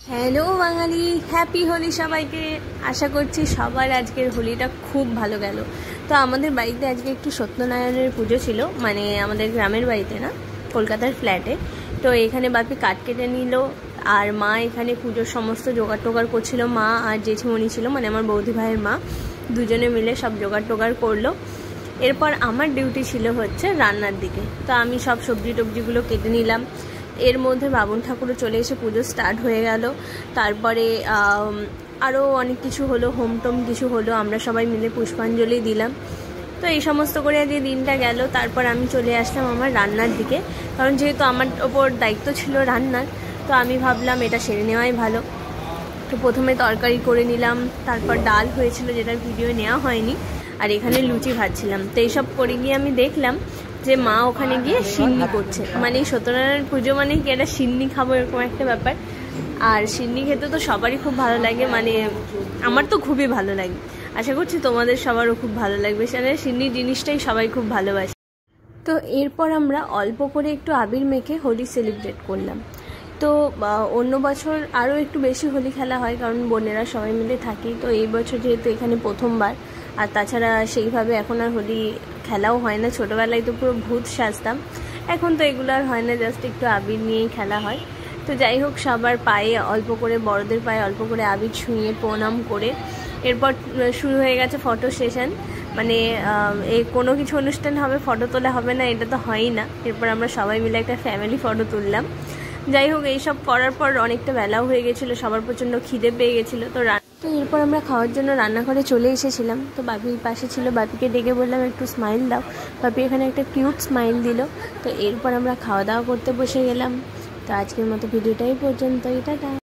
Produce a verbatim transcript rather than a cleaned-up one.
Hello বাঙালি, happy Holi সবাইকে। আশা করছি সবার আজকের হোলিটা খুব ভালো গেল। তো আমাদের বাড়িতে আজকে একটু সত্যনারায়ণের পুজো ছিল, মানে আমাদের গ্রামের বাড়িতে না, কলকাতার ফ্ল্যাটে। তো এখানে বাপি কাঠ কেটে নিল, আর মা এখানে পুজোর সমস্ত জোগাড় টোগাড় করছিল। মা আর জেঠিমণি ছিল, মানে আমার বৌদি ভাইয়ের মা, দুজনে মিলে সব জোগাড় টোগাড় করলো। এরপর আমার ডিউটি ছিল হচ্ছে রান্নার দিকে। তো আমি সব সবজি টবজিগুলো কেটে নিলাম। এর মধ্যে বাবন ঠাকুরও চলে এসে পুজো স্টার্ট হয়ে গেল। তারপরে আরও অনেক কিছু হলো, হোম টোম কিছু হলো, আমরা সবাই মিলে পুষ্পাঞ্জলি দিলাম। তো এই সমস্ত করে যে দিনটা গেল। তারপর আমি চলে আসলাম আমার রান্নার দিকে, কারণ যেহেতু আমার ওপর দায়িত্ব ছিল রান্নার, তো আমি ভাবলাম এটা সেরে নেওয়াই ভালো। তো প্রথমে তরকারি করে নিলাম, তারপর ডাল হয়েছিল যেটার ভিডিও নেওয়া হয়নি, আর এখানে লুচি ভাজছিলাম। তো এইসব করে গিয়ে আমি দেখলাম যে মা ওখানে গিয়ে সিন্নি করছে। মানে সত্যনারায়ণ পুজো মানে কি একটা সিন্নি খাবো, এরকম একটা ব্যাপার। আর সিন্নি খেতে তো সবারই খুব ভালো লাগে, মানে আমার তো খুবই ভালো লাগে। আশা করছি তোমাদের সবারও খুব ভালো লাগবে, সেখানে সিন্নি জিনিসটাই সবাই খুব ভালোবাসে। তো এরপর আমরা অল্প করে একটু আবির মেখে হোলি সেলিব্রেট করলাম। তো অন্য বছর আরও একটু বেশি হোলি খেলা হয়, কারণ বোনেরা সবাই মিলে থাকি। তো এই বছর যেহেতু এখানে প্রথমবার, আর তাছাড়া সেইভাবে এখন আর হোলি খেলাও হয় না। ছোটোবেলায় তো পুরো ভূত সাজতাম, এখন তো এগুলো আর হয় না, জাস্ট একটু আবির নিয়েই খেলা হয়। তো যাই হোক, সবার পায়ে অল্প করে, বড়দের পায়ে অল্প করে আবির ছুঁয়ে প্রণাম করে এরপর শুরু হয়ে গেছে ফটো সেশন। মানে এই কোনো কিছু অনুষ্ঠান হবে, ফটো তোলা হবে না, এটা তো হয়ই না। এরপর আমরা সবাই মিলে একটা ফ্যামিলি ফটো তুললাম। যাই হোক, এইসব করার পর অনেকটা বেলাও হয়ে গেছিলো, সবার প্রচণ্ড খিদে পেয়ে গেছিলো। তো তো এরপর আমরা খাওয়ার জন্য রান্নাঘরে চলে এসেছিলাম। তো বাপির পাশে ছিল, বাপিকে ডেকে বললাম একটু স্মাইল দাও। বাপি এখানে একটা কিউট স্মাইল দিল। তো এরপর আমরা খাওয়া দাওয়া করতে বসে গেলাম। তো আজকের মতো ভিডিওটাই পর্যন্তই, টাটা।